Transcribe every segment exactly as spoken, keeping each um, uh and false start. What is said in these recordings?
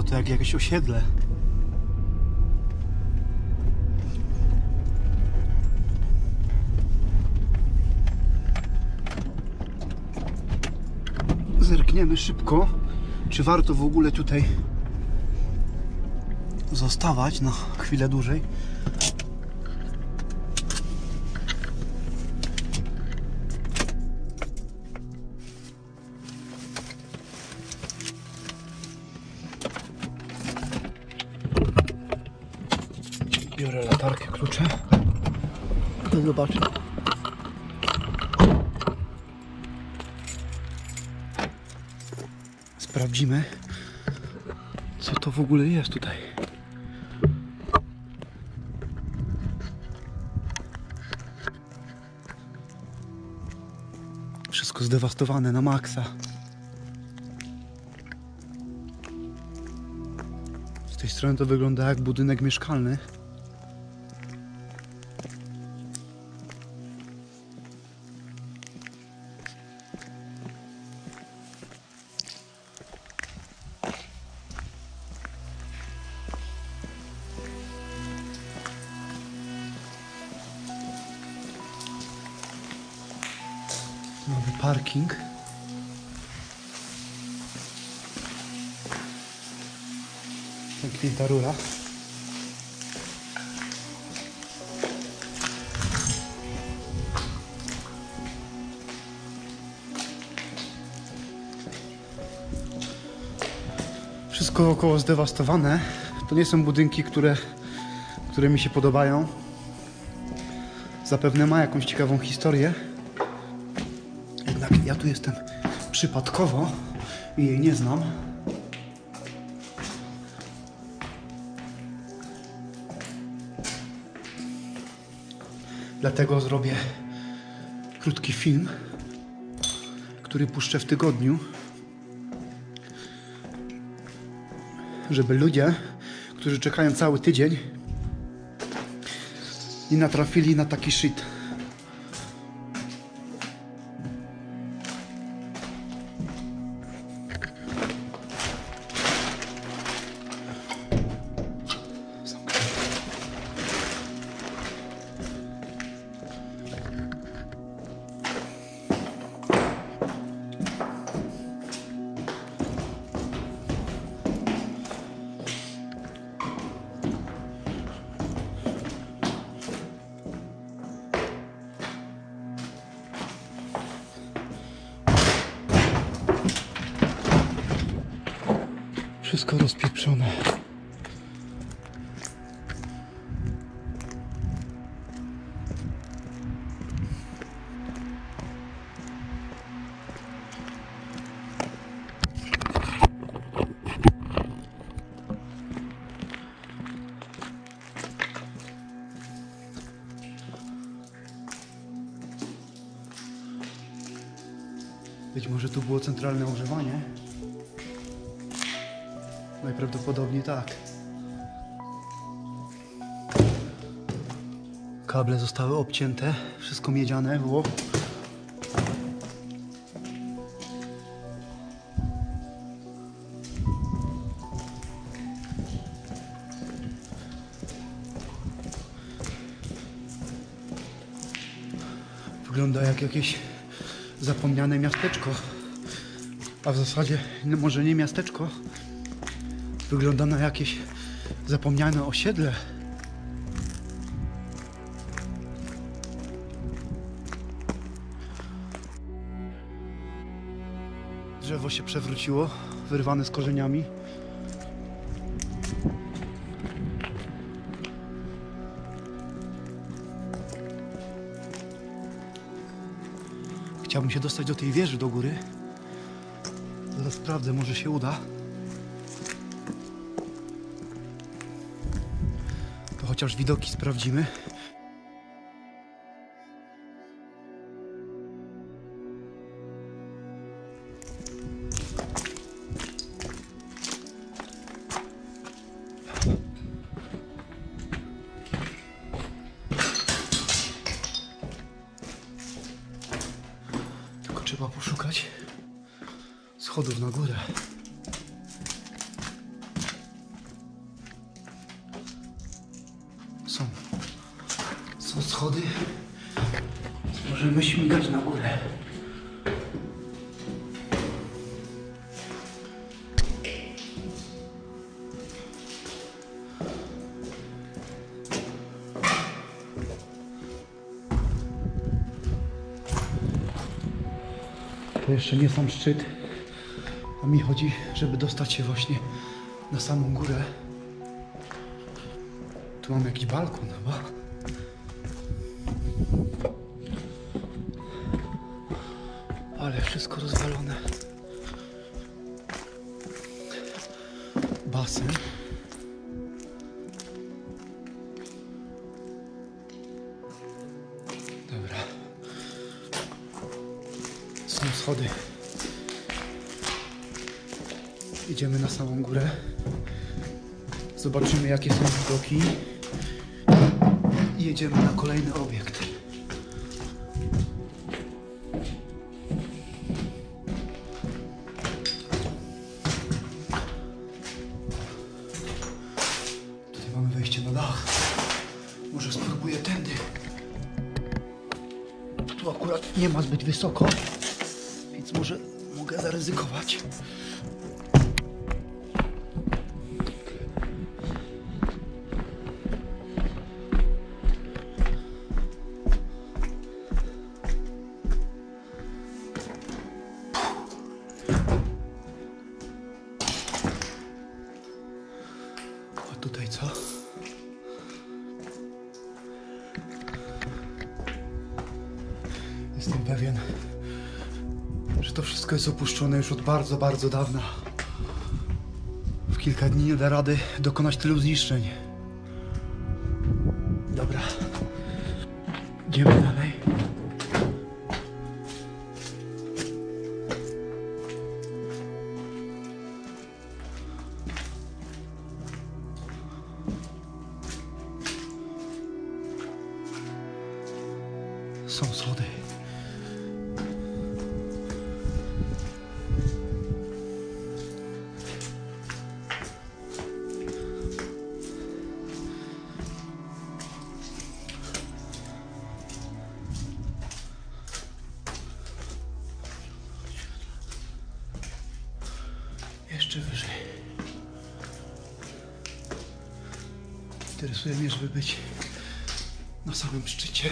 to jak jakieś osiedle. Zerkniemy szybko, czy warto w ogóle tutaj zostawać na chwilę dłużej. Biorę latarkę, klucze. Zobaczę. Sprawdzimy, co to w ogóle jest tutaj. Wszystko zdewastowane na maksa. Z tej strony to wygląda jak budynek mieszkalny. Mamy parking. Zamknięta rura. Wszystko dookoła zdewastowane. To nie są budynki, które, które mi się podobają. Zapewne ma jakąś ciekawą historię. Jednak ja tu jestem przypadkowo i jej nie znam. Dlatego zrobię krótki film, który puszczę w tygodniu, żeby ludzie, którzy czekają cały tydzień, nie natrafili na taki shit. Wszystko rozpieprzone. Być może tu było centralne ogrzewanie. Najprawdopodobniej tak. Kable zostały obcięte, wszystko miedziane było. Wygląda jak jakieś zapomniane miasteczko. A w zasadzie no może nie miasteczko. Wygląda na jakieś zapomniane osiedle. Drzewo się przewróciło, wyrwane z korzeniami. Chciałbym się dostać do tej wieży do góry. Zaraz sprawdzę, może się uda. To chociaż widoki sprawdzimy. Tylko trzeba poszukać schodów na górę. schody. Możemy śmigać na górę. To jeszcze nie sam szczyt, a mi chodzi, żeby dostać się właśnie na samą górę. Tu mam jakiś balkon chyba. Ale wszystko rozwalone. Basen. Dobra. Są schody. Idziemy na samą górę. Zobaczymy, jakie są widoki. I jedziemy na kolejny obiekt. Tutaj mamy wejście na dach. Może spróbuję tędy. Tu akurat nie ma zbyt wysoko, więc może mogę zaryzykować. A tutaj co? Jestem pewien, że to wszystko jest opuszczone już od bardzo, bardzo dawna. W kilka dni nie da rady dokonać tylu zniszczeń. Dobra. Idziemy dalej. Są schody. Jeszcze wyżej. Interesuje mnie, żeby być na samym szczycie.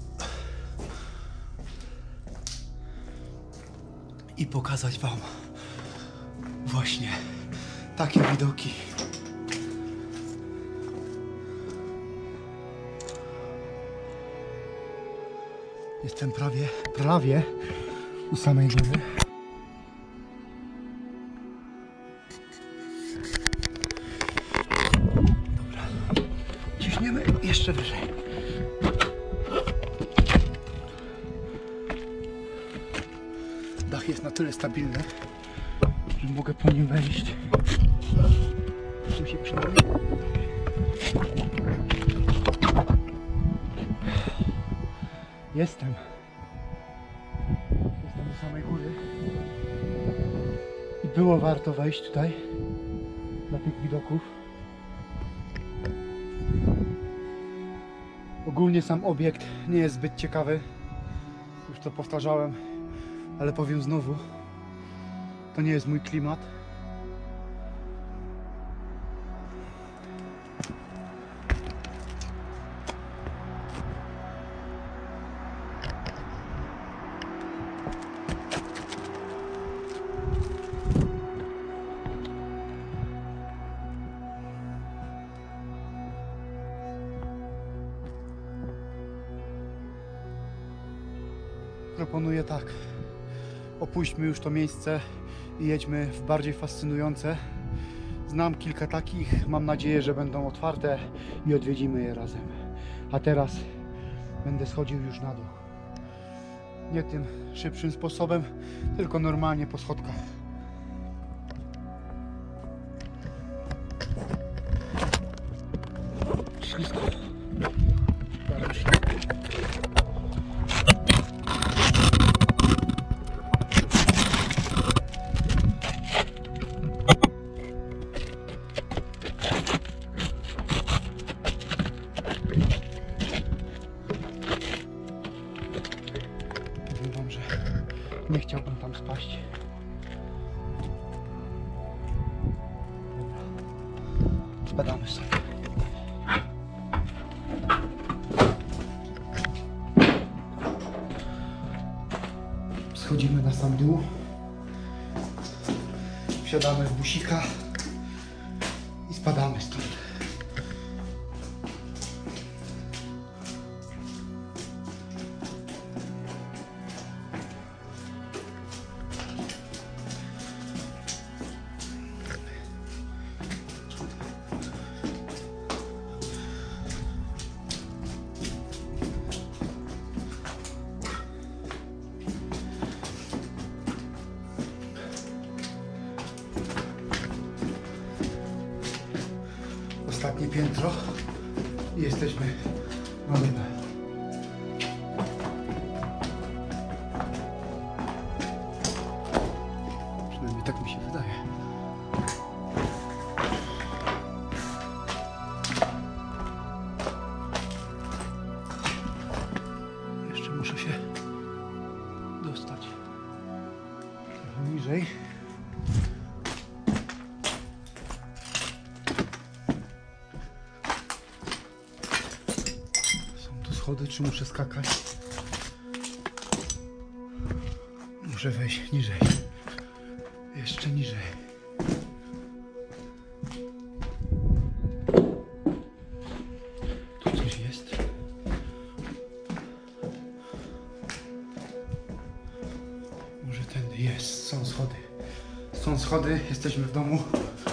I pokazać wam właśnie takie widoki. Jestem prawie, prawie u samej góry. Dobra, ciśniemy jeszcze wyżej. Dach jest na tyle stabilny, że mogę po nim wejść. Tu się przynajmniej. Jestem. Jestem do samej góry. I było warto wejść tutaj, dla tych widoków. Ogólnie sam obiekt nie jest zbyt ciekawy. Już to powtarzałem. Ale powiem znowu, to nie jest mój klimat. Proponuję tak. Opuśćmy już to miejsce i jedźmy w bardziej fascynujące. Znam kilka takich, mam nadzieję, że będą otwarte i odwiedzimy je razem. A teraz będę schodził już na dół. Nie tym szybszym sposobem, tylko normalnie po schodkach. Ślisko. Bardzo ślisko. wypaść. Spadamy sobie. Schodzimy na sam dół. Wsiadamy w busika i spadamy stąd. Ostatnie piętro i jesteśmy na dole. Przynajmniej tak mi się wydaje. Jeszcze muszę się dostać trochę niżej. Schody, czy muszę skakać? Muszę wejść niżej. Jeszcze niżej. Tu coś jest. Może tędy jest. Są schody. Są schody. Jesteśmy w domu.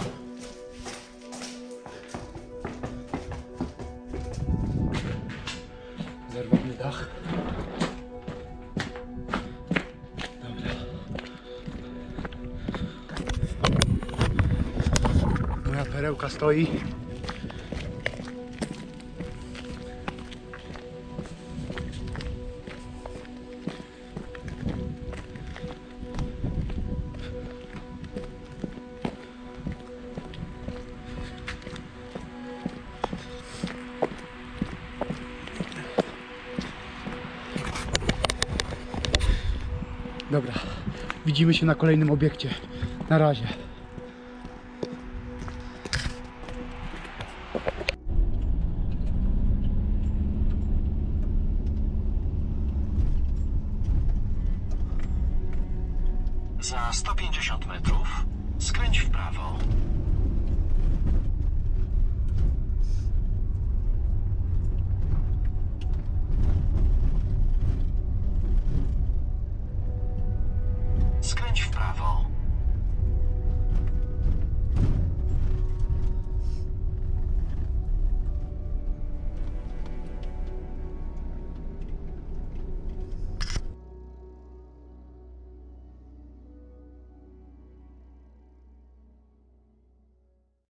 Zerwamy dach. Dobra. Moja perełka stoi. Dobra, widzimy się na kolejnym obiekcie. Na razie. Za sto pięćdziesiąt metrów skręć w prawo.